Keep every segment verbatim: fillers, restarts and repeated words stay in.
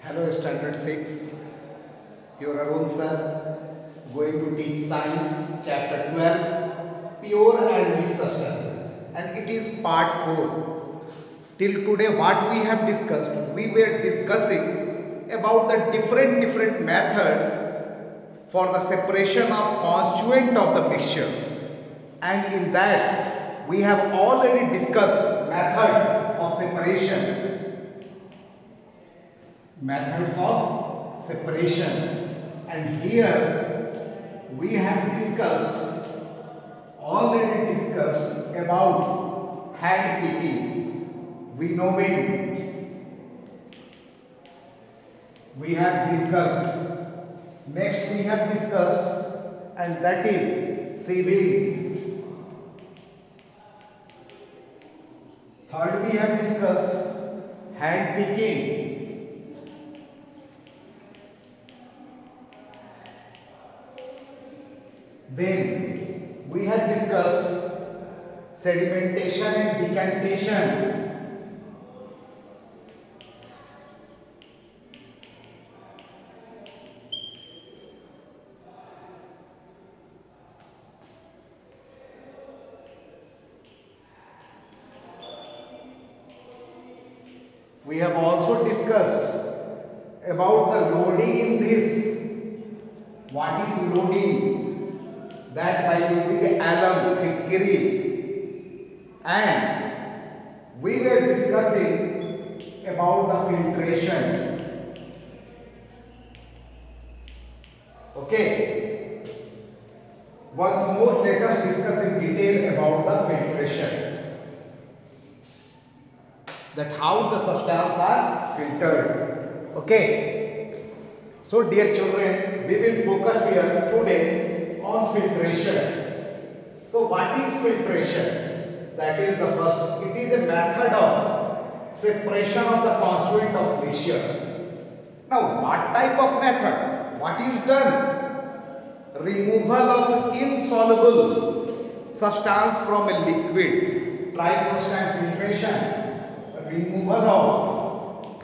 Hello, Standard six. Your Arun sir going to teach Science Chapter twelve, Pure and Mixed Substances, and it is Part four. Till today, what we have discussed, we were discussing about the different different methods for the separation of constituent of the mixture, and in that we have already discussed methods of separation. Methods of separation, and here we have discussed already discussed about hand picking, winnowing. We have discussed. Next we have discussed, and that is sieving. Third we have discussed hand picking. Then we have discussed sedimentation and decantation. We have also discussed about the loading in this. What is loading? That by using alum, fitkiri, and we were discussing about the filtration. Okay. Once more, let us discuss in detail about the filtration. That how the substances are filtered. Okay. So, dear children, we will focus here today on filtration. So what is filtration? That is the first. It is a method of separation of the constituent of mixture. Now what type of method? What is done? Removal of insoluble substance from a liquid. Tri-constant filtration. Removal of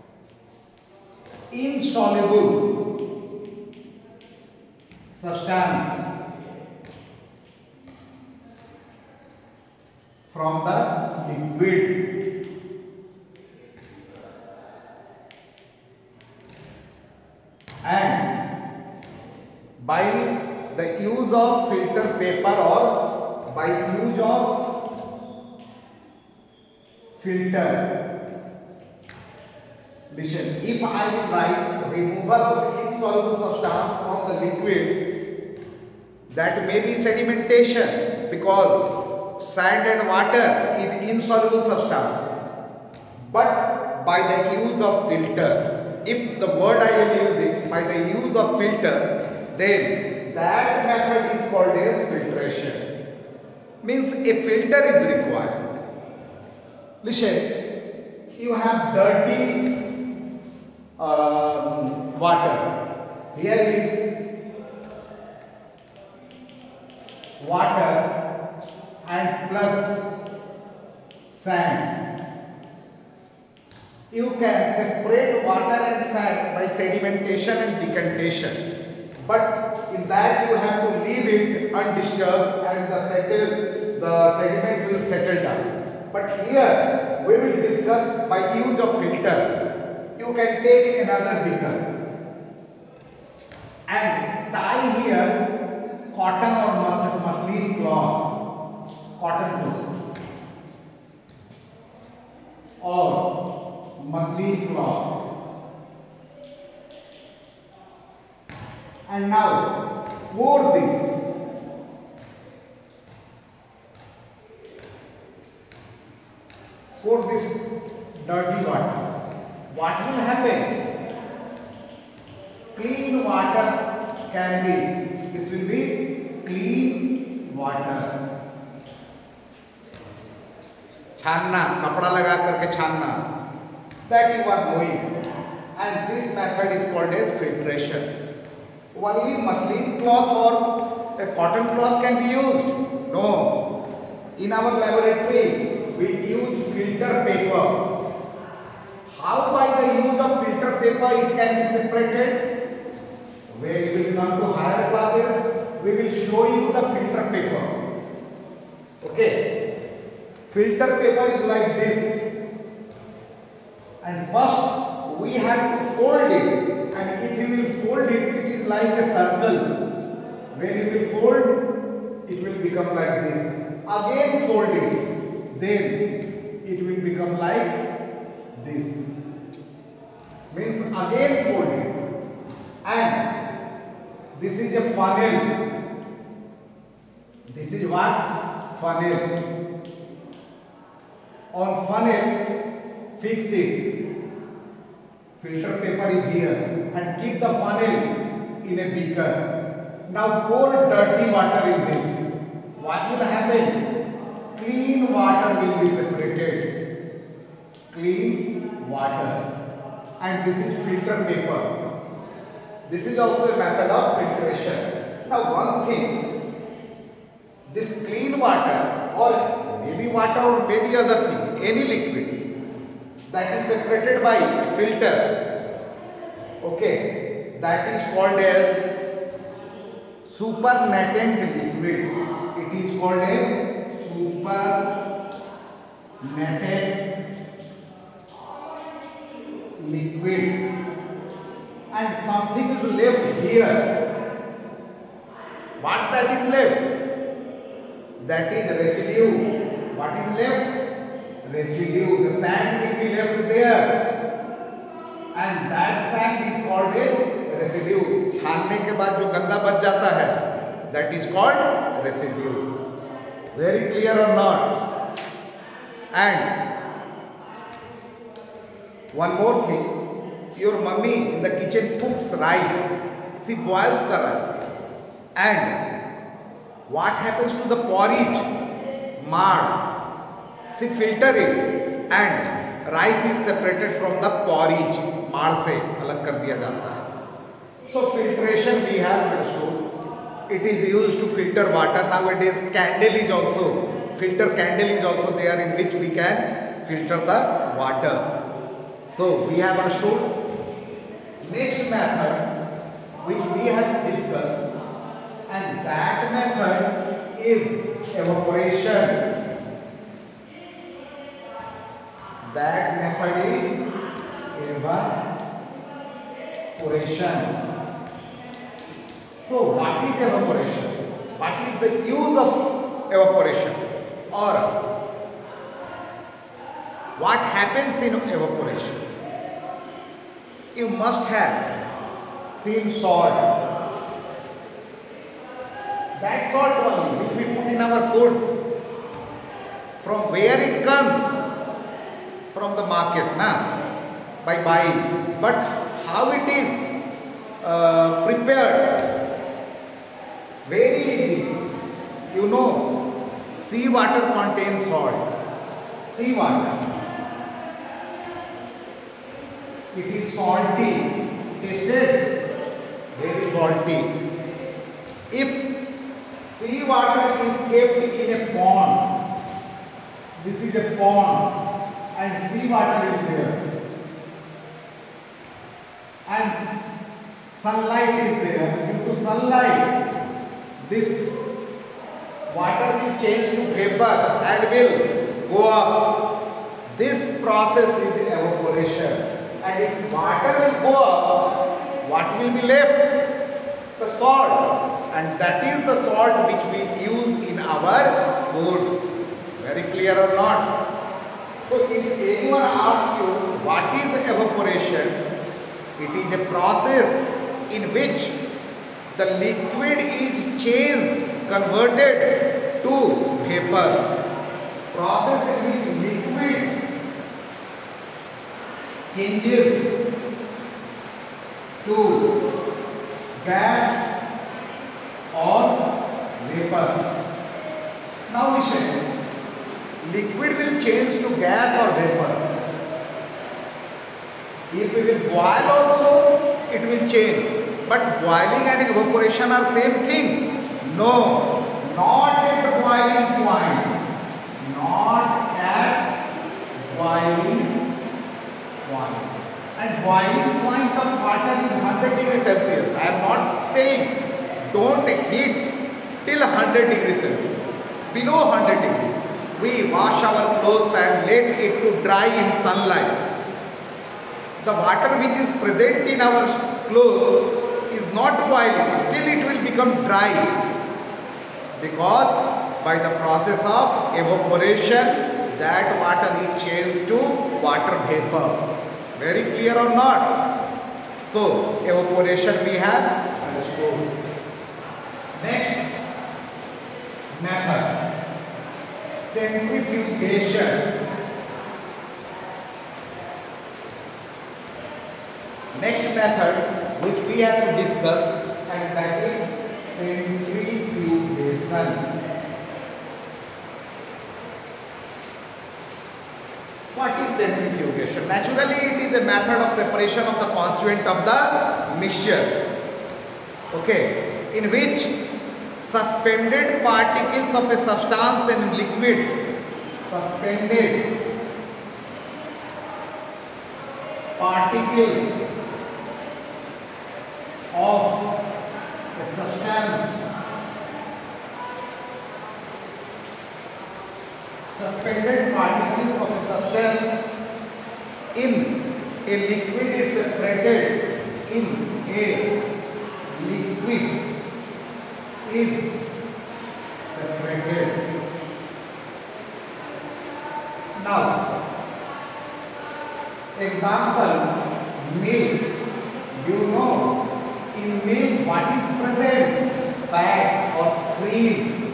insoluble substance from the liquid, and by the use of filter paper or by use of filter. Listen, if I will write removal of insoluble substance from the liquid, that may be sedimentation, because sand and water is insoluble substance. But by the use of filter, if the word I am using, by the use of filter, then that method is called as filtration. Means a filter is required. Listen, you have dirty um, water. Here is water and plus sand. You can separate water and sand by sedimentation and decantation, but in that you have to leave it undisturbed and the settle the sediment will settle down. But here we will discuss by use of filter. You can take another beaker and tie here cotton or muslin cloth, cotton cloth or muslin cloth, and now pour this pour this dirty water. What will happen? Clean water can be, this will be clean water. छानना, कपड़ा लगा करके छानना, that you are doing, and this method is called as filtration. Only muslin cloth or a cotton cloth can be used? No. In our laboratory, we use filter paper. How by the use of filter paper it can be separated? When we will come to higher classes, we will show you the filter paper. Okay. Filter paper is like this. And first we have to fold it. And if you will fold it, it is like a circle. When you will fold, it will become like this. Again fold it. Then it will become like this. Means again fold it. And this is a funnel. This is what? Funnel. On funnel, fix it. Filter paper is here. And keep the funnel in a beaker. Now pour dirty water in this. What will happen? Clean water will be separated. Clean water. And this is filter paper. This is also a method of filtration. Now one thing, this clean water or maybe water or maybe other thing, any liquid that is separated by a filter, okay, that is called as supernatant liquid. It is called a supernatant liquid. And something is left here. What that is left? That is residue. What is left? Residue. The sand will be left there. And that sand is called a residue. छानने के बाद जो गंदा बच जाता है, that is called residue. Very clear or not? And one more thing, your mummy in the kitchen cooks rice. She boils the rice. And what happens to the porridge? Marl. She filter it and rice is separated from the porridge. माड़ से अलग कर दिया जाता है. So filtration we have understood. It is used to filter water. Nowadays candle is also, filter candle is also there in which we can filter the water. So we have understood. Next method which we have discussed, and that method is evaporation. That method is evaporation. So what is evaporation? What is the use of evaporation? Or what happens in evaporation? You must have seen salt. That salt only which we put in our food. From where it comes? From the market, na? By buying. But how it is uh, prepared? Very easy. You know, sea water contains salt. Sea water. It is salty. Tasted? Very salty. If sea water is kept in a pond, this is a pond and sea water is there, and sunlight is there, due to sunlight this water will change to vapor and will go up. This process is evaporation. And if water will go up, what will be left? The salt. And that is the salt which we use in our food. Very clear or not? So if anyone asks you what is evaporation, it is a process in which the liquid is changed, converted to vapor. Process in which liquid changes to gas or vapor. Now we say liquid will change to gas or vapor. If we will boil also, it will change. But boiling and evaporation are same thing. No, not at boiling point. Not at boiling point. and boiling point of water is one hundred degrees Celsius. I am not saying don't heat till one hundred degrees Celsius. Below one hundred degrees. We wash our clothes and let it to dry in sunlight. The water which is present in our clothes is not boiling, still it will become dry, because by the process of evaporation that water is changed to water vapor. Very clear or not? So evaporation we have understood. Next method, centrifugation. Next method which we have to discuss, and that is centrifugation. What is centrifugation? Naturally, it is a method of separation of the constituent of the mixture, okay, in which suspended particles of a substance and liquid, suspended particles of a substance, suspended particles of a substance in a liquid is separated, in a liquid is separated. Now, example, milk. You know, in milk what is present? Fat or cream.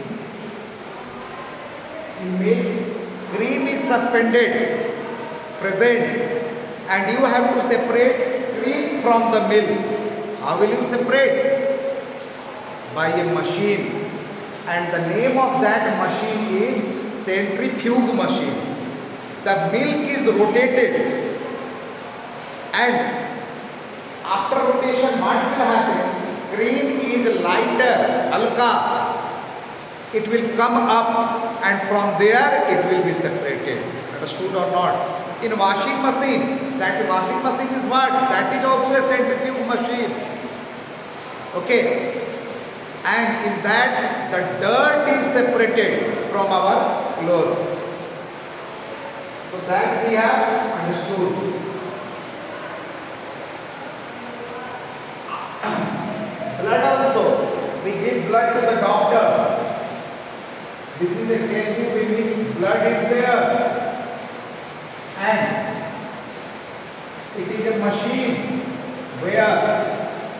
In milk, cream is suspended, present, and you have to separate cream from the milk. How will you separate? By a machine, and the name of that machine is centrifuge machine. The milk is rotated, and after rotation what will happen? Cream is lighter, halka. It will come up, and from there it will be separated. Understood or not? In washing machine, that washing machine is what? That is also a centrifuge machine. Okay. And in that the dirt is separated from our clothes. So that we have understood. Blood also. We give blood to the doctor. This is a test tube in which blood is there. And it is a machine where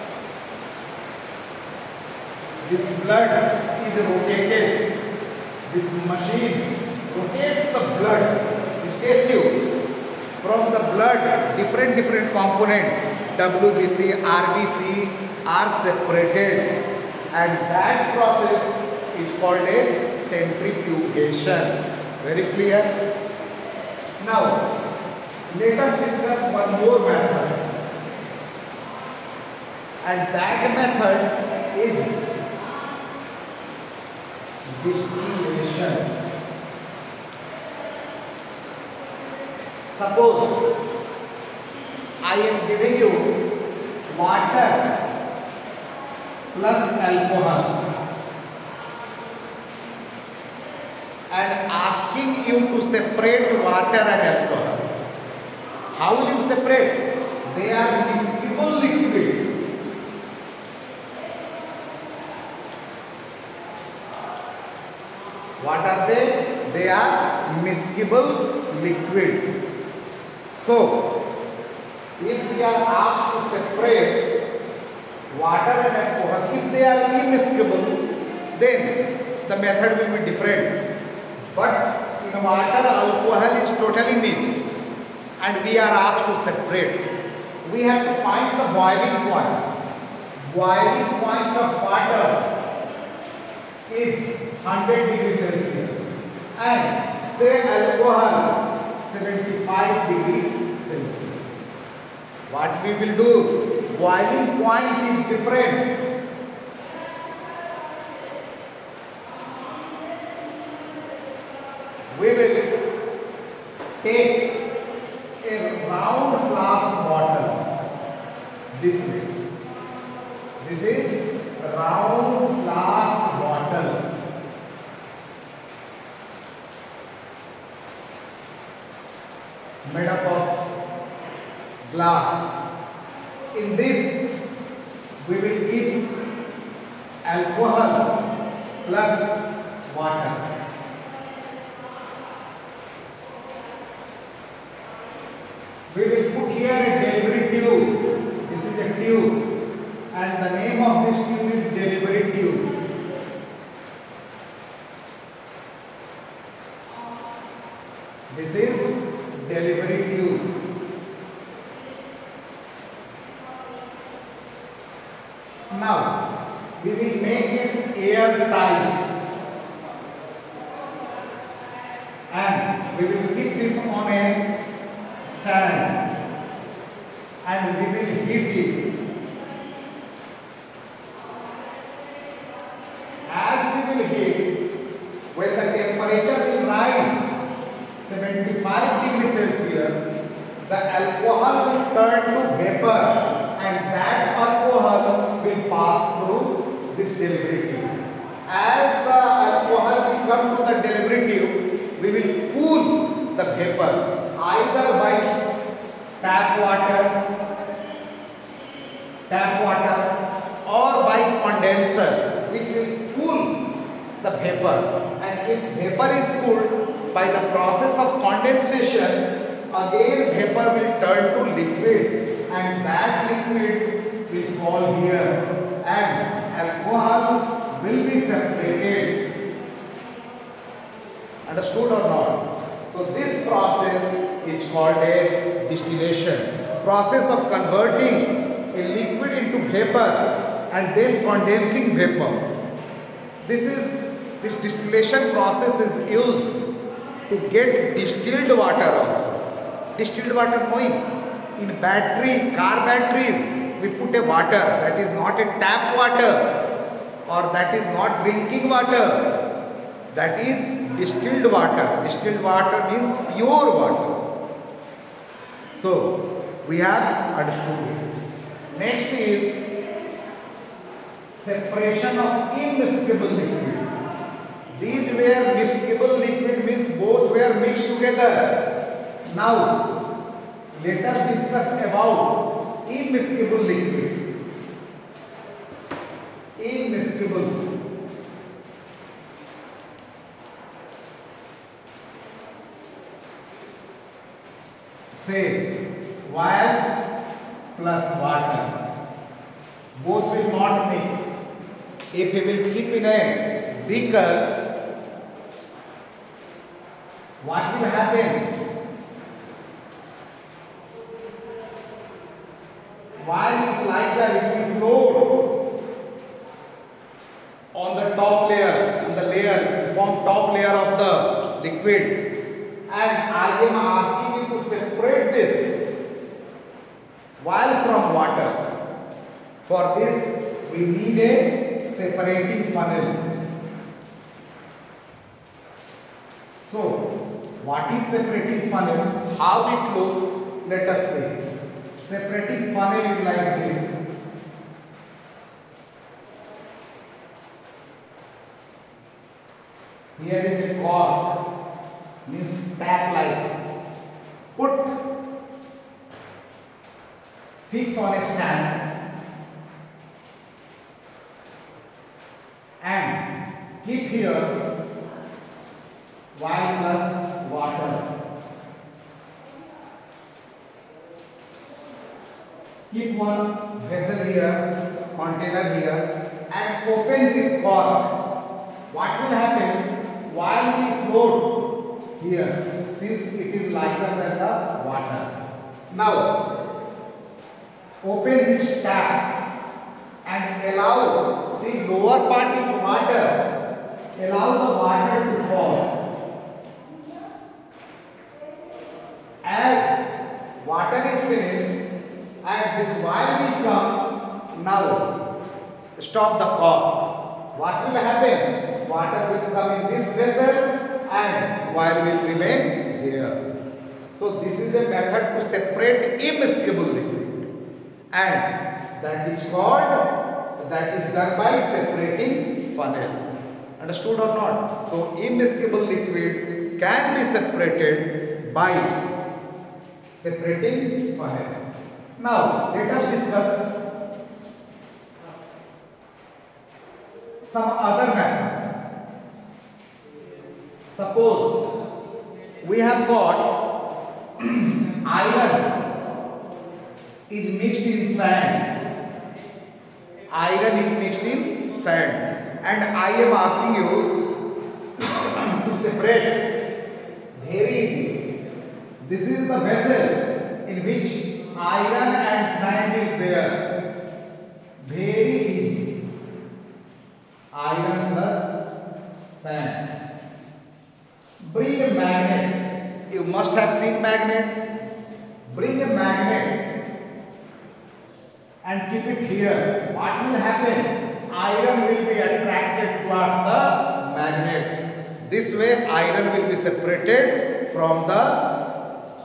this blood is rotated. This machine rotates the blood, this test tube. From the blood, different different components, W B C, R B C are separated, and that process is called a centrifugation. Very clear? Now, let us discuss one more method, and that method is distillation. Suppose I am giving you water plus alcohol and asking you to separate water and alcohol. How will you separate? They are miscible liquid. What are they? They are miscible liquid. So, if we are asked to separate water and alcohol, if they are immiscible, then the method will be different. But in water, alcohol is totally mixed, and we are asked to separate. We have to find the boiling point. Boiling point of water is one hundred degrees Celsius, and say alcohol seventy-five degrees Celsius. What we will do? Boiling point is different. We will take a round flask bottle. this way. This is round flask bottle. Made up of glass. In this we will keep alcohol plus water. We will put here a delivery tube. This is a tube, and the name of this tube is delivery tube. This is delivery tube. Now we will make it airtight, and we will keep this on a stand, and we will heat it. As we will heat, when the temperature will rise seventy-five degrees Celsius, the alcohol will turn to vapor, and that alcohol will pass through this delivery tube. As the alcohol will come to the delivery tube, we will cool the vapor either by tap water, tap water, or by condenser, which will cool the vapor. And if vapor is cooled by the process of condensation, again vapor will turn to liquid, and that liquid will fall here, and alcohol will be separated. Understood or not? So this process is called as distillation. Process of converting a liquid into vapor and then condensing vapor. This is this distillation process is used to get distilled water also. Distilled water knowing, in battery, car batteries, we put a water that is not a tap water or that is not drinking water. That is distilled water. Distilled water means pure water. So we have understood it. Next is separation of immiscible liquid. These were miscible liquid, means both were mixed together. Now let us discuss about immiscible liquid. Immiscible. Say wire plus water. Both will not mix. If we will keep in a beaker, what will happen? Wire is lighter, it will float on the top layer, on the layer, form top layer of the liquid. And I am asking you to separate this wire from water. For this, we need a separating funnel. So, what is separating funnel? How it looks? Let us see. Separating funnel is like this. Here is a cork, means tap like. Put, fix on a stand, and keep here wire plus water. Keep one vessel here, container here, and open this cork. What will happen? Wire will float here, since it is lighter than the water. Now, open this tap and allow, see, lower part is water, allow the water to fall. As water is finished and this wire will come, now stop the cork. What will happen? Water will come in this vessel and wire will remain there. So this is a method to separate immiscible liquid. And that is called, that is done by separating funnel. Understood or not? So immiscible liquid can be separated by separating funnel. Now let us discuss some other method. Suppose we have got iron is mixed in sand. Iron is mixed in sand, and I am asking you to separate. Very easy. This is the vessel in which iron and sand is there. Very easy. Iron plus sand. Bring a magnet. You must have seen magnet. Bring a magnet and keep it here. What will happen? Iron will be attracted towards the magnet. This way iron will be separated from the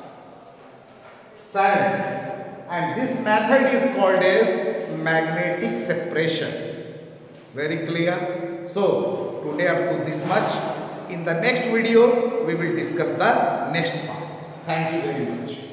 sand. And this method is called as magnetic separation. Very clear? So today up to this much. In the next video we will discuss the next part. Thank you very much.